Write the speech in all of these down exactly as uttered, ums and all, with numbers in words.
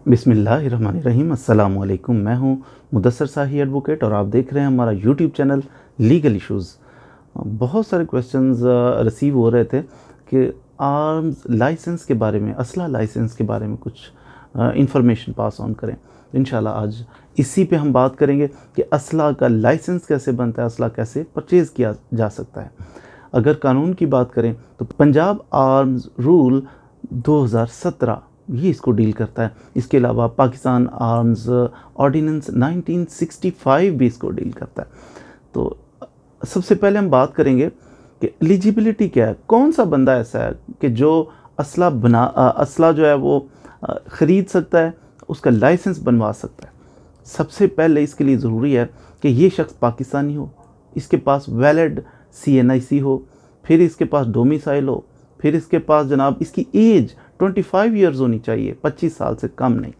बिस्मिल्लाहिर्रहमानिर्रहीम। अस्सलाम वालेकुम। मैं हूं मुदस्सर शाही एडवोकेट और आप देख रहे हैं हमारा यूट्यूब चैनल लीगल इश्यूज़। बहुत सारे क्वेश्चंस रिसीव हो रहे थे कि आर्म्स लाइसेंस के बारे में, असला लाइसेंस के बारे में कुछ इंफॉर्मेशन पास ऑन करें। इंशाल्लाह आज इसी पे हम बात करेंगे कि असला का लाइसेंस कैसे बनता है, असला कैसे परचेज़ किया जा सकता है। अगर कानून की बात करें तो पंजाब आर्म्स रूल दो हज़ार सत्रह ये इसको डील करता है। इसके अलावा Pakistan arms ordinance nineteen sixty five भी इसको डील करता है। तो सबसे पहले हम बात करेंगे कि एलिजिबिलिटी क्या है, कौन सा बंदा ऐसा है कि जो असला बना असला जो है वो ख़रीद सकता है, उसका लाइसेंस बनवा सकता है। सबसे पहले इसके लिए ज़रूरी है कि ये शख्स पाकिस्तानी हो, इसके पास वैलिड सी एन आई सी हो, फिर इसके पास डोमिसाइल हो, फिर इसके पास जनाब इसकी एज पच्चीस इयर्स होनी चाहिए, पच्चीस साल से कम नहीं।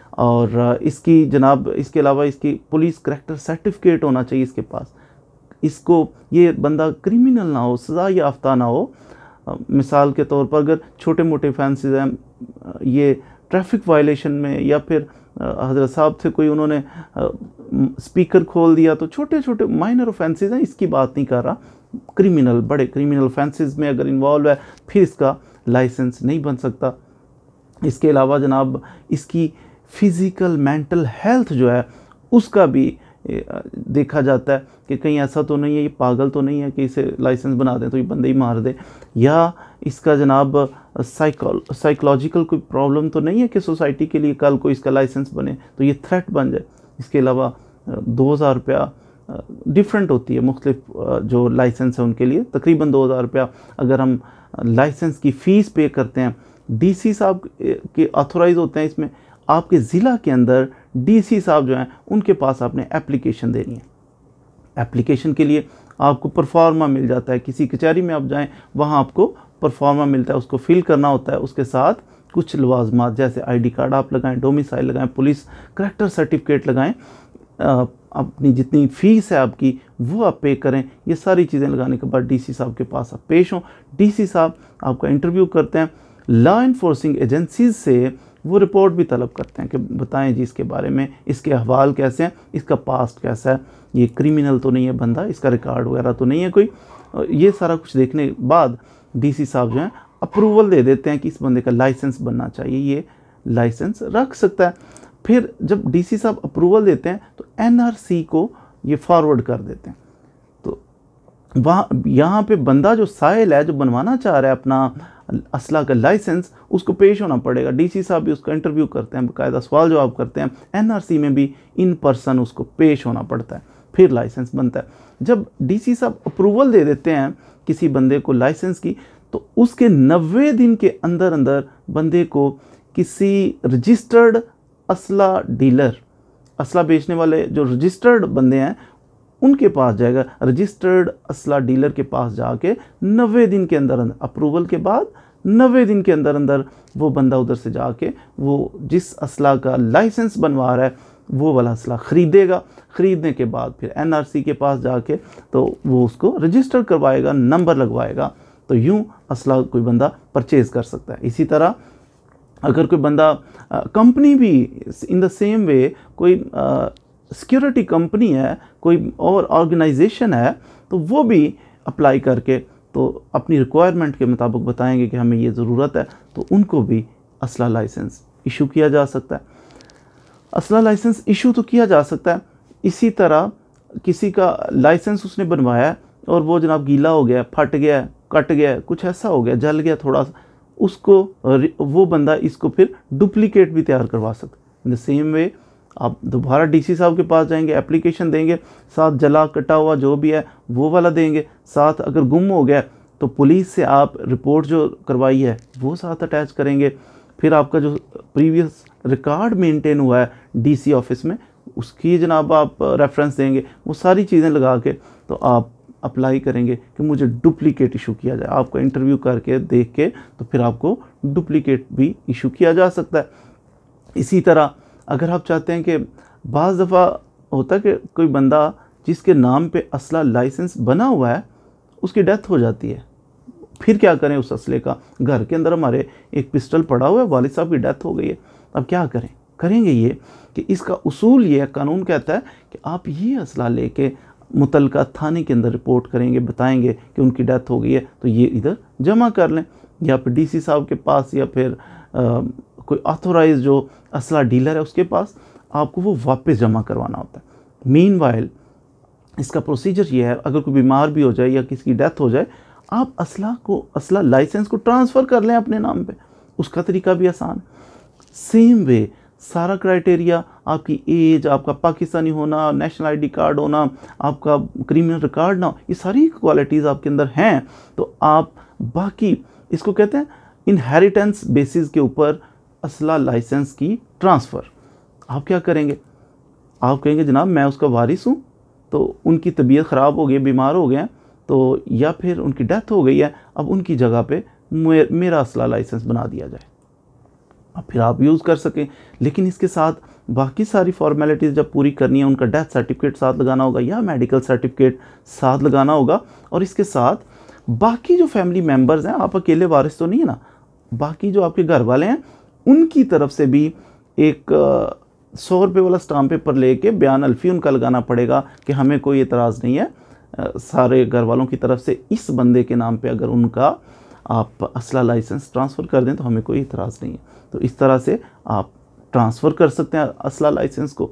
और इसकी जनाब इसके अलावा इसकी पुलिस करैक्टर सर्टिफिकेट होना चाहिए इसके पास। इसको ये बंदा क्रिमिनल ना हो, सज़ा याफ्ता ना हो। मिसाल के तौर पर अगर छोटे मोटे ऑफेंसेस हैं, ये ट्रैफिक वायलेशन में या फिर हज़रत साहब से कोई उन्होंने स्पीकर खोल दिया, तो छोटे छोटे माइनर ऑफेंसेस हैं, इसकी बात नहीं कर रहा। क्रिमिनल बड़े क्रिमिनल ऑफेंसेस में अगर इन्वॉल्व है फिर इसका लाइसेंस नहीं बन सकता। इसके अलावा जनाब इसकी फ़िज़िकल मेंटल हेल्थ जो है उसका भी देखा जाता है कि कहीं ऐसा तो नहीं है, ये पागल तो नहीं है कि इसे लाइसेंस बना दें तो ये बंदे ही मार दे, या इसका जनाब साइको साइकोलॉजिकल कोई प्रॉब्लम तो नहीं है कि सोसाइटी के लिए कल को इसका लाइसेंस बने तो ये थ्रेट बन जाए। इसके अलावा दो हज़ार रुपया डिफरेंट होती है मुख्तलिफ जो लाइसेंस है उनके लिए, तकरीबन दो हज़ार रुपया अगर हम लाइसेंस की फ़ीस पे करते हैं। डीसी साहब के ऑथोराइज होते हैं इसमें। आपके ज़िला के अंदर डीसी साहब जो हैं उनके पास आपने एप्लीकेशन देनी है। एप्लीकेशन के लिए आपको परफॉर्मा मिल जाता है, किसी कचहरी में आप जाएं वहाँ आपको परफॉर्मा मिलता है, उसको फिल करना होता है। उसके साथ कुछ लवाजमात जैसे आईडी कार्ड आप लगाएं, डोमिसाइल लगाएं, पुलिस करैक्टर सर्टिफिकेट लगाएं, अपनी जितनी फ़ीस है आपकी वो आप पे करें। ये सारी चीज़ें लगाने के बाद डीसी साहब के पास आप पेश हों। डीसी साहब आपका इंटरव्यू करते हैं। लॉ इन्फोर्सिंग एजेंसीज से वो रिपोर्ट भी तलब करते हैं कि बताएं जी इसके बारे में, इसके अहवाल कैसे हैं, इसका पास्ट कैसा है, ये क्रिमिनल तो नहीं है बंदा, इसका रिकॉर्ड वगैरह तो नहीं है कोई। ये सारा कुछ देखने के बाद डीसी साहब जो हैं अप्रूवल दे देते हैं कि इस बंदे का लाइसेंस बनना चाहिए, ये लाइसेंस रख सकता है। फिर जब डीसी साहब अप्रूवल देते हैं तो एनआरसी को ये फॉरवर्ड कर देते हैं। तो वहाँ यहाँ पे बंदा जो साइल है, जो बनवाना चाह रहा है अपना असला का लाइसेंस, उसको पेश होना पड़ेगा। डीसी साहब भी उसका इंटरव्यू करते हैं, बाकायदा सवाल जवाब करते हैं। एनआरसी में भी इन पर्सन उसको पेश होना पड़ता है, फिर लाइसेंस बनता है। जब डीसी साहब अप्रूवल दे देते हैं किसी बंदे को लाइसेंस की, तो उसके नब्बे दिन के अंदर अंदर बंदे को किसी रजिस्टर्ड असला डीलर, असला बेचने वाले जो रजिस्टर्ड बंदे हैं उनके पास जाएगा। रजिस्टर्ड असला डीलर के पास जाके नब्बे दिन के अंदर अंदर अप्रूवल के बाद नब्बे दिन के अंदर अंदर वो बंदा उधर से जाके वो जिस असला का लाइसेंस बनवा रहा है वो वाला असला ख़रीदेगा। ख़रीदने के बाद फिर एनआरसी के पास जाके तो वो उसको रजिस्टर करवाएगा, नंबर लगवाएगा। तो यूँ असला कोई बंदा परचेज़ कर सकता है। इसी तरह अगर कोई बंदा कंपनी भी इन द सेम वे कोई सिक्योरिटी कंपनी है, कोई और ऑर्गेनाइजेशन है, तो वो भी अप्लाई करके तो अपनी रिक्वायरमेंट के मुताबिक बताएंगे कि हमें ये ज़रूरत है, तो उनको भी असला लाइसेंस इशू किया जा सकता है। असला लाइसेंस इशू तो किया जा सकता है। इसी तरह किसी का लाइसेंस उसने बनवाया और वो जनाब गीला हो गया, फट गया, कट गया, कुछ ऐसा हो गया, जल गया थोड़ा सा, उसको वो बंदा इसको फिर डुप्लीकेट भी तैयार करवा सकता है। इन द सेम वे आप दोबारा डीसी साहब के पास जाएंगे, एप्लीकेशन देंगे, साथ जला कटा हुआ जो भी है वो वाला देंगे, साथ अगर गुम हो गया तो पुलिस से आप रिपोर्ट जो करवाई है वो साथ अटैच करेंगे। फिर आपका जो प्रीवियस रिकॉर्ड मेंटेन हुआ है डीसी ऑफिस में उसकी जनाब आप रेफरेंस देंगे। वो सारी चीज़ें लगा के तो आप अप्लाई करेंगे कि मुझे डुप्लीकेट इशू किया जाए। आपका इंटरव्यू करके देख के तो फिर आपको डुप्लीकेट भी इशू किया जा सकता है। इसी तरह अगर आप चाहते हैं कि बाज़ दफ़ा होता है कि कोई बंदा जिसके नाम पे असला लाइसेंस बना हुआ है उसकी डेथ हो जाती है, फिर क्या करें उस असले का? घर के अंदर हमारे एक पिस्टल पड़ा हुआ है, वालिद साहब की डेथ हो गई है, अब क्या करें? करेंगे ये कि इसका उसूल ये है, कानून कहता है कि आप ये असला लेके मुतलका थाने के अंदर रिपोर्ट करेंगे, बताएंगे कि उनकी डेथ हो गई है तो ये इधर जमा कर लें, या फिर डीसी साहब के पास, या फिर आ, कोई ऑथोराइज जो असला डीलर है उसके पास आपको वो वापस जमा करवाना होता है। मीनवाइल इसका प्रोसीजर ये है, अगर कोई बीमार भी हो जाए या किसी की डेथ हो जाए, आप असला को असला लाइसेंस को ट्रांसफ़र कर लें अपने नाम पे, उसका तरीका भी आसान है। सेम वे सारा क्राइटेरिया, आपकी एज, आपका पाकिस्तानी होना, नेशनल आईडी कार्ड होना, आपका क्रिमिनल रिकॉर्ड ना, ये सारी क्वालिटीज़ आपके अंदर हैं, तो आप बाकी इसको कहते हैं इनहेरिटेंस बेसिस के ऊपर असला लाइसेंस की ट्रांसफ़र। आप क्या करेंगे, आप कहेंगे जनाब मैं उसका वारिस हूँ, तो उनकी तबीयत ख़राब हो गई, बीमार हो गए हैं, तो या फिर उनकी डेथ हो गई है, अब उनकी जगह पे मेरा असला लाइसेंस बना दिया जाए, अब फिर आप यूज़ कर सकें। लेकिन इसके साथ बाकी सारी फॉर्मेलिटीज़ जब पूरी करनी है, उनका डेथ सर्टिफिकेट साथ लगाना होगा या मेडिकल सर्टिफिकेट साथ लगाना होगा, और इसके साथ बाकी जो फैमिली मेम्बर्स हैं, आप अकेले वारिस तो नहीं है ना, बाकी जो आपके घर वाले हैं उनकी तरफ से भी एक सौ रुपये वाला स्टाम्प पेपर लेके बयान अल्फ़ी उनका लगाना पड़ेगा कि हमें कोई एतराज़ नहीं है, सारे घर वालों की तरफ से इस बंदे के नाम पे अगर उनका आप असला लाइसेंस ट्रांसफ़र कर दें तो हमें कोई एतराज़ नहीं है। तो इस तरह से आप ट्रांसफ़र कर सकते हैं असला लाइसेंस को।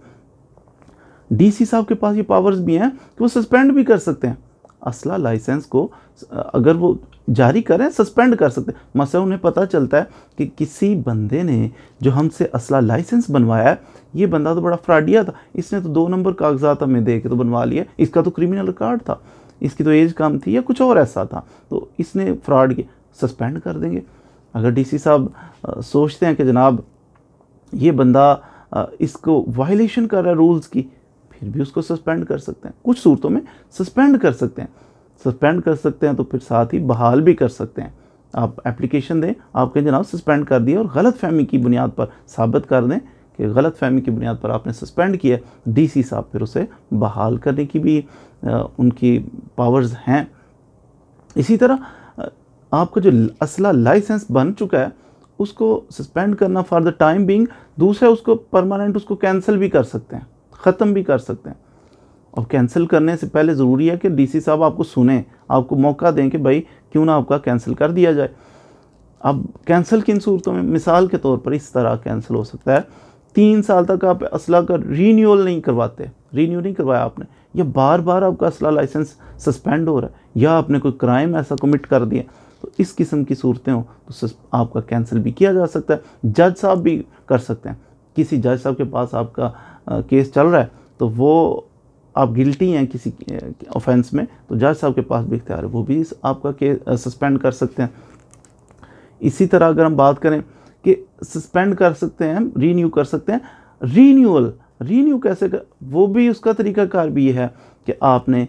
डीसी साहब के पास ये पावर्स भी हैं कि वो सस्पेंड भी कर सकते हैं असला लाइसेंस को, अगर वो जारी करें सस्पेंड कर सकते हैं। मसला उन्हें पता चलता है कि किसी बंदे ने जो हमसे असला लाइसेंस बनवाया है, ये बंदा तो बड़ा फ्रॉडिया था, इसने तो दो नंबर कागजात हमें दे के तो बनवा लिया, इसका तो क्रिमिनल रिकॉर्ड था, इसकी तो एज कम थी या कुछ और ऐसा था, तो इसने फ्रॉड किया, सस्पेंड कर देंगे। अगर डीसी साहब सोचते हैं कि जनाब ये बंदा आ, इसको वायलेशन कर रहा है रूल्स की, फिर भी उसको सस्पेंड कर सकते हैं। कुछ सूरतों में सस्पेंड कर सकते हैं, सस्पेंड कर सकते हैं तो फिर साथ ही बहाल भी कर सकते हैं। आप एप्लीकेशन दें, आप कहें जनाब सस्पेंड कर दिया, और गलत फहमी की बुनियाद पर साबित कर दें कि गलत फहमी की बुनियाद पर आपने सस्पेंड किया, डीसी साहब फिर उसे बहाल करने की भी आ, उनकी पावर्स हैं। इसी तरह आपका जो असला लाइसेंस बन चुका है उसको सस्पेंड करना फॉर द टाइम बीइंग, दूसरा उसको परमानेंट उसको कैंसिल भी कर सकते हैं, ख़त्म भी कर सकते हैं। और कैंसिल करने से पहले ज़रूरी है कि डीसी साहब आपको सुने, आपको मौका दें कि भाई क्यों ना आपका कैंसिल कर दिया जाए। अब कैंसिल किन सूरतों में, मिसाल के तौर पर इस तरह कैंसिल हो सकता है, तीन साल तक आप असला का रीन्यूअल नहीं करवाते, रीन्यू नहीं करवाया आपने, या बार बार आपका असला लाइसेंस सस्पेंड हो रहा है, या आपने कोई क्राइम ऐसा कमिट कर दिया, तो इस किस्म की सूरतें हो तो आपका कैंसिल भी किया जा सकता है। जज साहब भी कर सकते हैं, किसी जज साहब के पास आपका आ, केस चल रहा है, तो वो आप गिल्टी हैं किसी ऑफेंस में, तो जज साहब के पास भी इख्तियार है, वो भी आपका केस सस्पेंड कर सकते हैं। इसी तरह अगर हम बात करें कि सस्पेंड कर सकते हैं, रीन्यू कर सकते हैं, रीन्यूअल रीन्यू कैसे कर, वो भी उसका तरीकाकार भी ये है कि आपने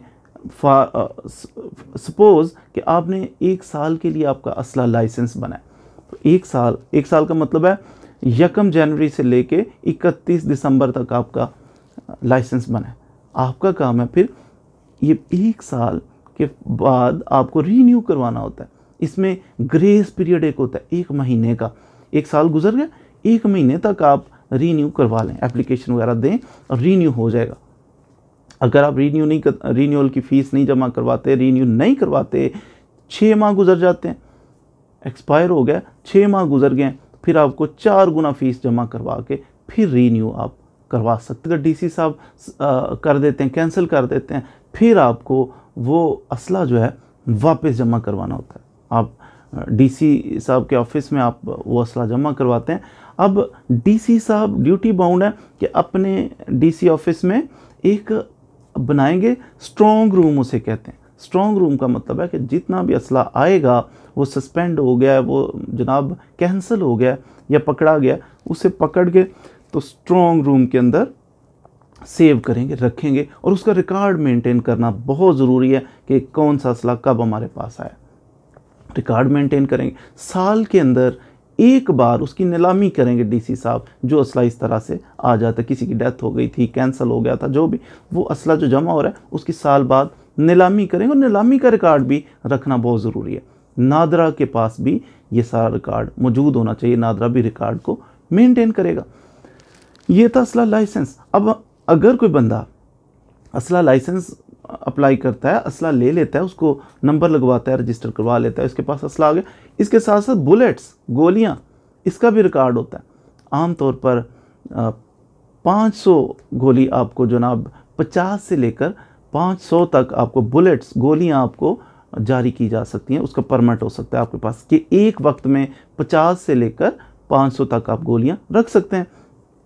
सपोज़ कि आपने एक साल के लिए आपका असला लाइसेंस बना है, तो एक साल एक साल का मतलब है यकम जनवरी से लेके इकतीस दिसंबर तक आपका लाइसेंस बना है। आपका काम है फिर ये एक साल के बाद आपको रीन्यू करवाना होता है। इसमें ग्रेस पीरियड एक होता है, एक महीने का, एक साल गुजर गया, एक महीने तक आप रीन्यू करवा लें, एप्लीकेशन वगैरह दें और रीन्यू हो जाएगा। अगर आप रीन्यू नहीं कर, रीन्यूअल की फ़ीस नहीं जमा करवाते, रीन्यू नहीं करवाते, छः माह गुजर जाते हैं, एक्सपायर हो गया, छः माह गुजर गए, फिर आपको चार गुना फ़ीस जमा करवा के फिर रीन्यू आप करवा सकते। अगर डीसी साहब कर देते हैं, कैंसिल कर देते हैं, फिर आपको वो असला जो है वापस जमा करवाना होता है। आप डीसी साहब के ऑफिस में आप वो असला जमा करवाते हैं। अब डीसी साहब ड्यूटी बाउंड है कि अपने डीसी ऑफिस में एक बनाएंगे स्ट्रॉन्ग रूम, उसे कहते हैं। स्ट्रॉन्ग रूम का मतलब है कि जितना भी असला आएगा वो सस्पेंड हो गया, वो जनाब कैंसिल हो गया या पकड़ा गया, उसे पकड़ के तो स्ट्रॉन्ग रूम के अंदर सेव करेंगे, रखेंगे, और उसका रिकॉर्ड मेंटेन करना बहुत ज़रूरी है कि कौन सा असला कब हमारे पास आया, रिकॉर्ड मेंटेन करेंगे। साल के अंदर एक बार उसकी नीलामी करेंगे डीसी साहब, जो असला इस तरह से आ जाता है, किसी की डेथ हो गई थी, कैंसिल हो गया था, जो भी वो असला जो जमा हो रहा है उसकी साल बाद नीलामी करेंगे, और नीलामी का रिकॉर्ड भी रखना बहुत ज़रूरी है। नादरा के पास भी ये सारा रिकॉर्ड मौजूद होना चाहिए, नादरा भी रिकॉर्ड को मेंटेन करेगा। ये था असला लाइसेंस। अब अगर कोई बंदा असला लाइसेंस अप्लाई करता है, असला ले लेता है, उसको नंबर लगवाता है, रजिस्टर करवा लेता है, इसके पास असला आ गया, इसके साथ साथ बुलेट्स, गोलियां, इसका भी रिकॉर्ड होता है। आमतौर पर पाँच सौ गोली आपको जनाब पचास से लेकर पाँच सौ तक आपको बुलेट्स, गोलियां आपको जारी की जा सकती हैं, उसका परमिट हो सकता है आपके पास कि एक वक्त में पचास से लेकर पाँच सौ तक आप गोलियां रख सकते हैं।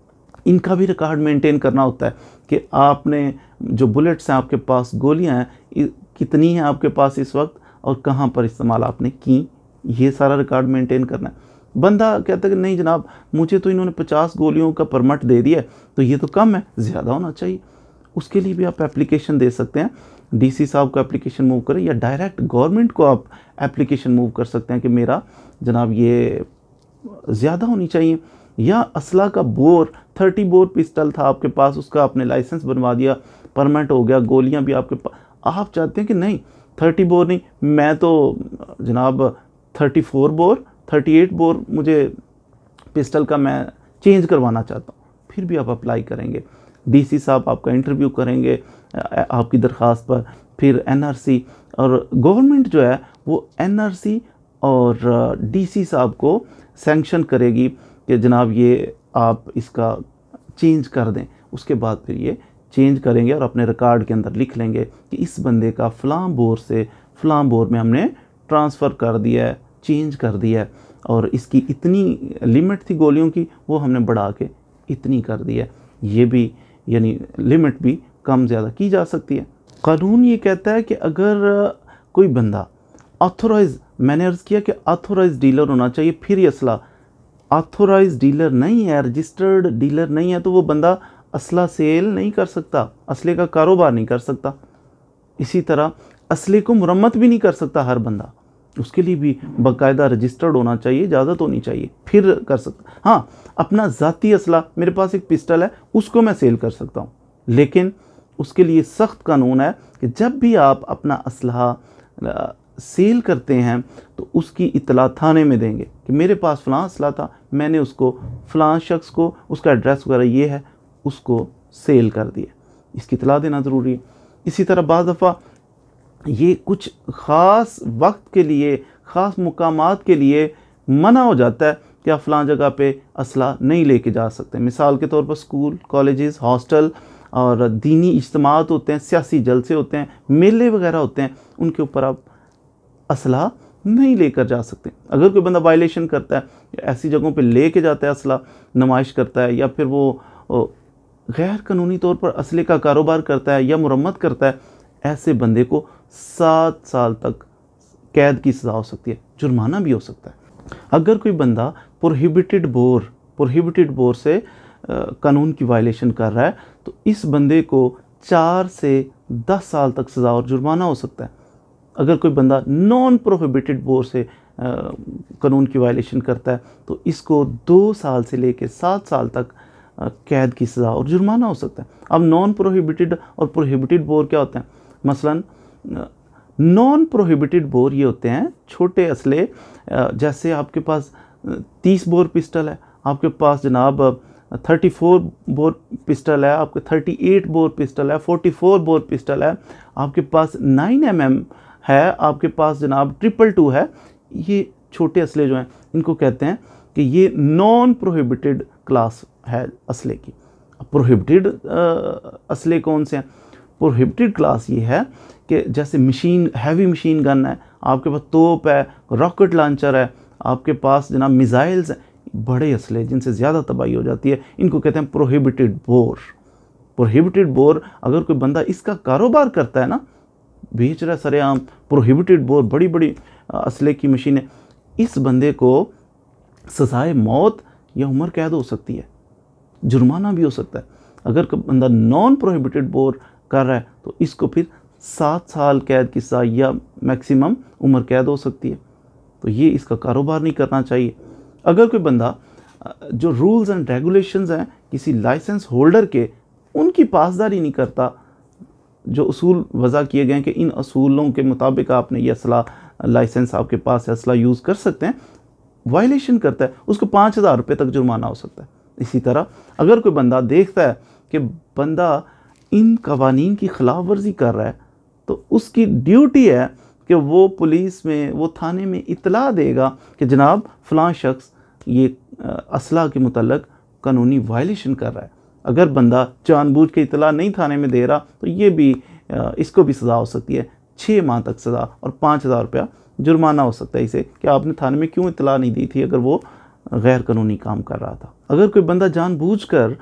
इनका भी रिकॉर्ड मेंटेन करना होता है कि आपने जो बुलेट्स हैं आपके पास, गोलियां हैं कितनी हैं आपके पास इस वक्त और कहाँ पर इस्तेमाल आपने की, ये सारा रिकॉर्ड मेंटेन करना है। बंदा कहता है कि नहीं जनाब, मुझे तो इन्होंने पचास गोलियों का परमिट दे दिया है, तो ये तो कम है, ज़्यादा होना चाहिए। उसके लिए भी आप एप्लीकेशन दे सकते हैं, डीसी साहब को एप्लीकेशन मूव करें, या डायरेक्ट गवर्नमेंट को आप एप्लीकेशन मूव कर सकते हैं कि मेरा जनाब ये ज़्यादा होनी चाहिए। या असला का बोर, थर्टी बोर पिस्टल था आपके पास, उसका आपने लाइसेंस बनवा दिया, परमिट हो गया, गोलियां भी आपके पास, आप चाहते हैं कि नहीं थर्टी बोर नहीं, मैं तो जनाब thirty four bore, thirty eight bore मुझे पिस्टल का मैं चेंज करवाना चाहता हूँ, फिर भी आप अप्लाई करेंगे। डीसी साहब आपका इंटरव्यू करेंगे आपकी दरख्वास्त पर, फिर एनआरसी, और गवर्नमेंट जो है वो एनआरसी और डीसी साहब को सैंक्शन करेगी कि जनाब ये आप इसका चेंज कर दें। उसके बाद फिर ये चेंज करेंगे और अपने रिकॉर्ड के अंदर लिख लेंगे कि इस बंदे का फ़लाँ बोर से फ़लाँ बोर में हमने ट्रांसफ़र कर दिया है, चेंज कर दिया है, और इसकी इतनी लिमिट थी गोलियों की, वो हमने बढ़ा के इतनी कर दी है। ये भी यानी लिमिट भी कम ज़्यादा की जा सकती है। कानून ये कहता है कि अगर कोई बंदा ऑथोराइज, मैंने अर्ज़ किया कि ऑथोराइज डीलर होना चाहिए, फिर ये असला ऑथोराइज डीलर नहीं है, रजिस्टर्ड डीलर नहीं है, तो वो बंदा असला सेल नहीं कर सकता, असले का कारोबार नहीं कर सकता। इसी तरह असले को मुरम्मत भी नहीं कर सकता हर बंदा, उसके लिए भी बाकायदा रजिस्टर्ड होना चाहिए, इजाज़त होनी चाहिए, फिर कर सकता। हाँ, अपना ज़ाती असला, मेरे पास एक पिस्टल है, उसको मैं सेल कर सकता हूँ, लेकिन उसके लिए सख्त कानून है कि जब भी आप अपना असलहा सेल करते हैं तो उसकी इतला थाने में देंगे कि मेरे पास फ़लाँ असला था, मैंने उसको फ़लाँ शख्स को, उसका एड्रेस वगैरह ये है, उसको सेल कर दिया, इसकी इतला देना ज़रूरी है। इसी तरह बाज़ दफ़ा ये कुछ ख़ास वक्त के लिए, ख़ास मुकामात के लिए मना हो जाता है कि आप फ़लाँ जगह पे असला नहीं लेके जा सकते। मिसाल के तौर पर स्कूल, कॉलेजेस, हॉस्टल और दीनी इज्तिमात होते हैं, सियासी जलसे होते हैं, मेले वगैरह होते हैं, उनके ऊपर आप असला नहीं लेकर जा सकते। अगर कोई बंदा वायलेशन करता है, ऐसी जगहों पे लेके जाता है असला, नुमाइश करता है, या फिर वो गैर कानूनी तौर पर असले का कारोबार करता है या मुरम्मत करता है, ऐसे बंदे को सात साल तक कैद की सज़ा हो सकती है, जुर्माना भी हो सकता है। अगर कोई बंदा प्रोहिबिटेड बोर प्रोहिबिटेड बोर से आ, कानून की वायलेशन कर रहा है, तो इस बंदे को चार से दस साल तक सज़ा और जुर्माना हो सकता है। अगर कोई बंदा नॉन प्रोहिबिटेड बोर से आ, कानून की वायलेशन करता है, तो इसको दो साल से लेकर सात साल तक आ, कैद की सज़ा और जुर्माना हो सकता है। अब नॉन प्रोहिबिटेड और प्रोहिबिटेड बोर क्या होते हैं? मसलन नॉन प्रोहिबिटेड बोर ये होते हैं छोटे असले, जैसे आपके पास तीस बोर पिस्टल है, आपके पास जनाब थर्टी फोर बोर पिस्टल है, आपके थर्टी एट बोर पिस्टल है, फोर्टी फोर बोर पिस्टल है, आपके पास नाइन एम एम है, आपके पास जनाब ट्रिपल टू है। ये छोटे असले जो हैं इनको कहते हैं कि ये नॉन प्रोहिबिटेड क्लास है असले की। प्रोहिबिटेड असले कौन से हैं? प्रोहिबिटेड क्लास ये है कि जैसे मशीन, हैवी मशीन गन है, आपके पास तोप है, रॉकेट लॉन्चर है, आपके पास जनाब मिसाइल्स हैं, बड़े असले जिनसे ज़्यादा तबाही हो जाती है, इनको कहते हैं प्रोहिबिटेड बोर। प्रोहिबिटेड बोर अगर कोई बंदा इसका कारोबार करता है ना, बेच रहा है सरेआम प्रोहिबिटेड बोर, बड़ी बड़ी असले की मशीनें, इस बंदे को सज़ाए मौत या उम्र कैद हो सकती है, जुर्माना भी हो सकता है। अगर कोई बंदा नॉन प्रोहिबिटेड बोर कर रहा है तो इसको फिर सात साल कैद की सज़ा या मैक्सिमम उम्र कैद हो सकती है। तो ये इसका कारोबार नहीं करना चाहिए। अगर कोई बंदा जो रूल्स एंड रेगुलेशंस हैं किसी लाइसेंस होल्डर के, उनकी पासदारी नहीं करता, जो उसूल वज़ा किए गए हैं कि इन असूलों के मुताबिक आपने ये असला, लाइसेंस आपके पास है, असला यूज़ कर सकते हैं, वायलेशन करता है, उसको पाँच हज़ार रुपये तक जुर्माना हो सकता है। इसी तरह अगर कोई बंदा देखता है कि बंदा इन कवानीन की खिलाफ वर्जी कर रहा है तो उसकी ड्यूटी है कि वो पुलिस में, वो थाने में इतला देगा कि जनाब फ़लाँ शख्स ये असला के मुतल्लक कानूनी वायलेशन कर रहा है। अगर बंदा जानबूझ के इतला नहीं थाने में दे रहा तो ये भी इसको भी सज़ा हो सकती है, छः माह तक सज़ा और पाँच हज़ार रुपया जुर्माना हो सकता है इसे, कि आपने थाने में क्यों इतला नहीं दी थी अगर वो गैर कानूनी काम कर रहा था। अगर कोई बंदा जानबूझकर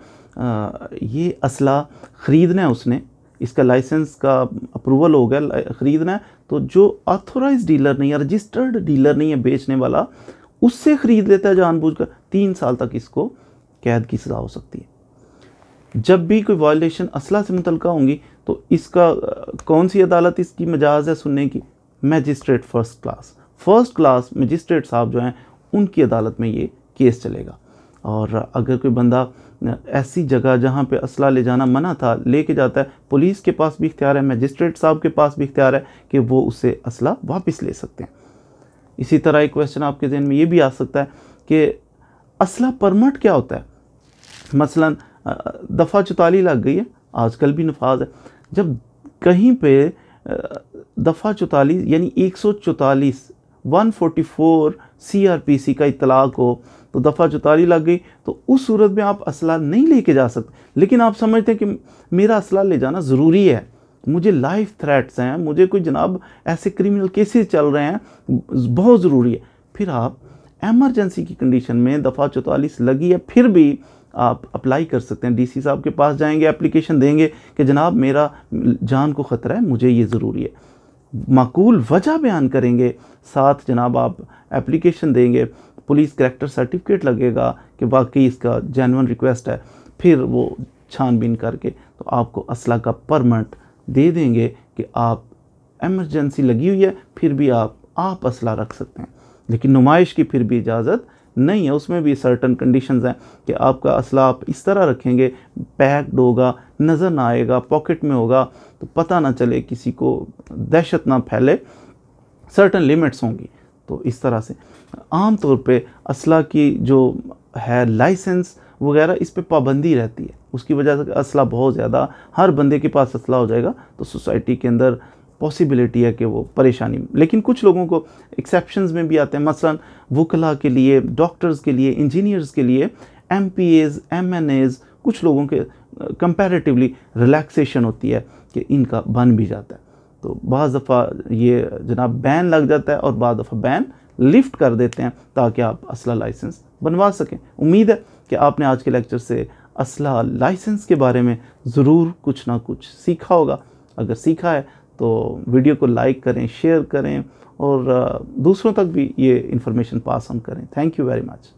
ये असला ख़रीदना है, उसने इसका लाइसेंस का अप्रूवल हो गया, ख़रीदना है, तो जो ऑथोराइज डीलर नहीं है, रजिस्टर्ड डीलर नहीं है बेचने वाला, उससे ख़रीद लेता है जानबूझकर, तीन साल तक इसको कैद की सज़ा हो सकती है। जब भी कोई वायलेशन असला से मुतल्लिका होंगी तो इसका कौन सी अदालत इसकी मजाज है सुनने की? Magistrate first class first class magistrate साहब जो हैं उनकी अदालत में ये केस चलेगा। और अगर कोई बंदा ऐसी जगह जहाँ पे असला ले जाना मना था लेके जाता है, पुलिस के पास भी इख्तियार है, मैजिस्ट्रेट साहब के पास भी इख्तियार है कि वो उससे असला वापस ले सकते हैं। इसी तरह एक क्वेश्चन आपके जहन में ये भी आ सकता है कि असला परमिट क्या होता है? मसलन दफ़ा चौतालीस लग गई है, आजकल भी नफाज है, जब कहीं पे दफ़ा चौतालीस यानी एक सौ चौतालीस one forty four C R P C का इतलाक़ हो तो दफ़ा चौतालीस लग गई, तो उस सूरत में आप असला नहीं लेके जा सकते। लेकिन आप समझते हैं कि मेरा असला ले जाना ज़रूरी है, मुझे लाइफ थ्रेट्स हैं, मुझे कोई जनाब ऐसे क्रिमिनल केसेस चल रहे हैं, बहुत ज़रूरी है, फिर आप एमरजेंसी की कंडीशन में दफ़ा चौतालीस लगी है फिर भी आप अप्लाई कर सकते हैं। डीसी साहब के पास जाएंगे, एप्लीकेशन देंगे कि जनाब मेरा जान को ख़तरा है, मुझे ये ज़रूरी है, माकूल वजह बयान करेंगे, साथ जनाब आप एप्लीकेशन देंगे, पुलिस करैक्टर सर्टिफिकेट लगेगा कि वाकई इसका जेन्युइन रिक्वेस्ट है, फिर वो छानबीन करके तो आपको असला का परमिट दे देंगे कि आप एमरजेंसी लगी हुई है फिर भी आप आप असला रख सकते हैं। लेकिन नुमाइश की फिर भी इजाज़त नहीं है, उसमें भी सर्टन कंडीशंस हैं कि आपका असला आप इस तरह रखेंगे, पैक्ड होगा, नज़र ना आएगा, पॉकेट में होगा तो पता ना चले, किसी को दहशत ना फैले, सर्टन लिमिट्स होंगी। तो इस तरह से आम तौर पे असला की जो है लाइसेंस वगैरह इस पे पाबंदी रहती है, उसकी वजह से असला बहुत ज़्यादा हर बंदे के पास असला हो जाएगा तो सोसाइटी के अंदर पॉसिबिलिटी है कि वो परेशानी। लेकिन कुछ लोगों को एक्सेप्शंस में भी आते हैं, मसलन वकला के लिए, डॉक्टर्स के लिए, इंजीनियर्स के लिए, M P As, M N As, कुछ लोगों के कंपैरेटिवली रिलैक्सेशन होती है कि इनका बन भी जाता है। तो बाज़ दफ़ा ये जनाब बैन लग जाता है और बाज़ दफ़ा बैन लिफ्ट कर देते हैं ताकि आप असला लाइसेंस बनवा सकें। उम्मीद है कि आपने आज के लेक्चर से असला लाइसेंस के बारे में ज़रूर कुछ ना कुछ सीखा होगा। अगर सीखा है तो वीडियो को लाइक करें, शेयर करें और दूसरों तक भी ये इन्फॉर्मेशन पास ऑन करें। Thank you very much.